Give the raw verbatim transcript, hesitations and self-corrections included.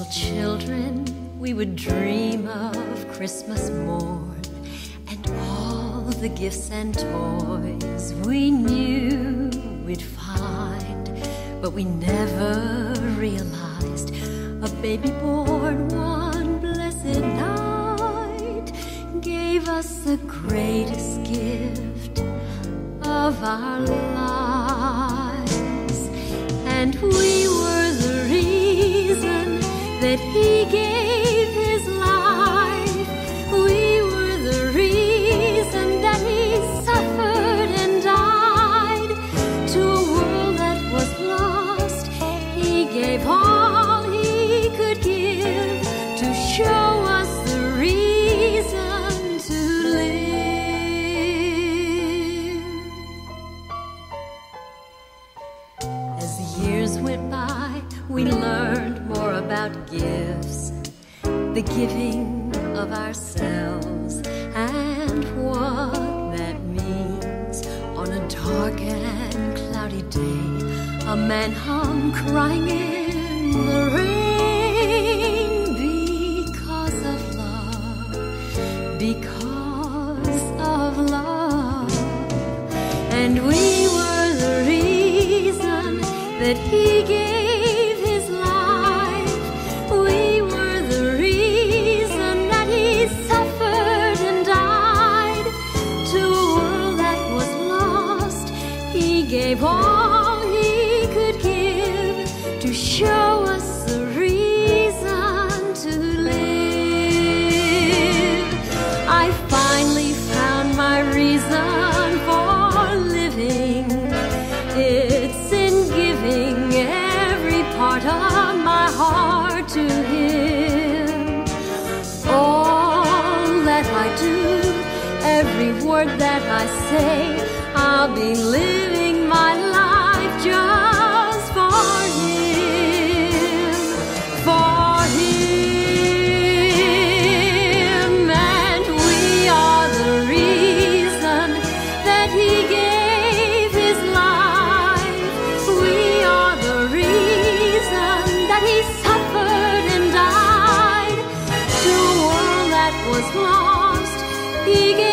children, we would dream of Christmas morn and all the gifts and toys we knew we'd find. But we never realized a baby born one blessed night gave us the greatest gift of our lives. And we were the reason that he gave his life. We were the reason that he suffered and died. To a world that was lost, he gave all he could give to show us the reason to live. As the years went by, we learned more about gifts, the giving of ourselves, and what that means. On a dark and cloudy day, a man hung crying in the rain because of love, because of love. And we were the reason that he gave gave all he could give to show us the reason to live. I finally found my reason for living. It's in giving every part of my heart to him. All that I do, every word that I say, I'll be living my life just for him, for him. And we are the reason that he gave his life. We are the reason that he suffered and died. To a world that was lost, he gave